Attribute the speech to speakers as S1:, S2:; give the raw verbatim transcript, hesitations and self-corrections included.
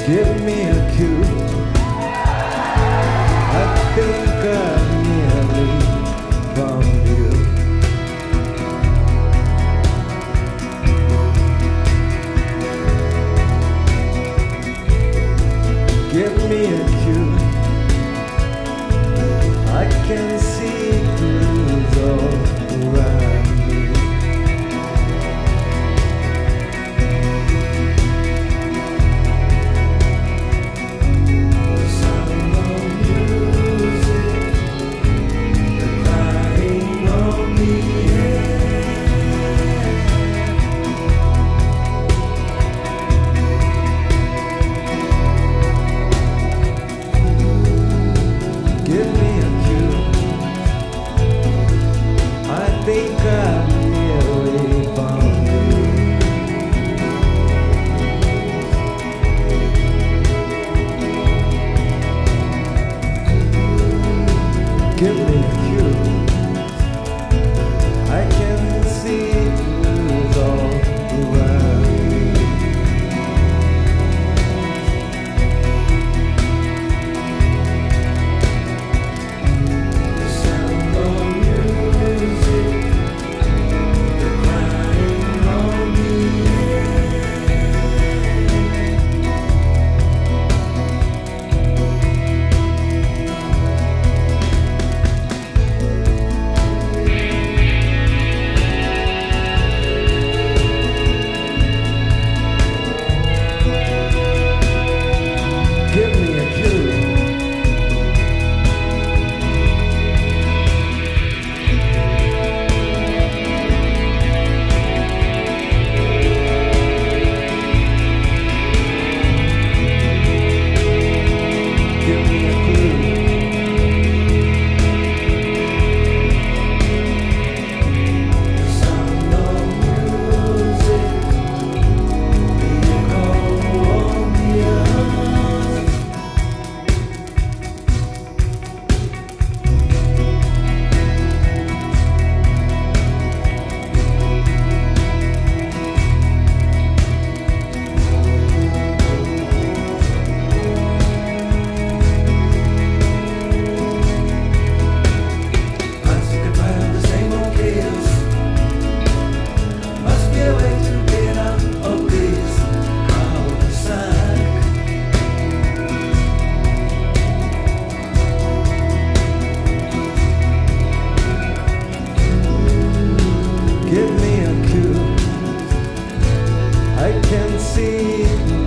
S1: Give me a cue. I think I'm nearly found you. Give me a cue. I can see clues all around me. I think I've nearly found you. Give me a cue. I can see clues all around me. The sound of music. Give me a cue. Give me a clue. The sound of music, the echo of the earth. Give me a cue. I can see